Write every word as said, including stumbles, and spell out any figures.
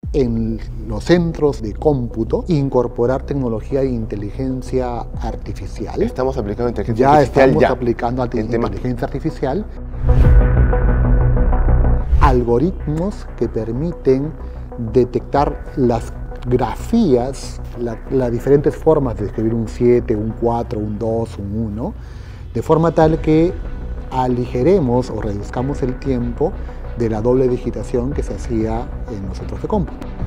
en los centros de cómputo incorporar tecnología de inteligencia artificial. Estamos aplicando inteligencia ya artificial estamos ya. aplicando En inteligencia temas... artificial. Algoritmos que permiten detectar las grafías, las la diferentes formas de escribir un siete, un cuatro, un dos, un uno, de forma tal que aligeremos o reduzcamos el tiempo de la doble digitación que se hacía en los centros de cómputo.